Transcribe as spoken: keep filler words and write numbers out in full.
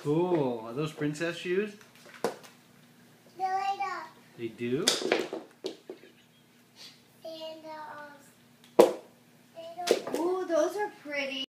Cool. Are those princess shoes? They light up. They do? And uh, um, they don't. Ooh, those are pretty.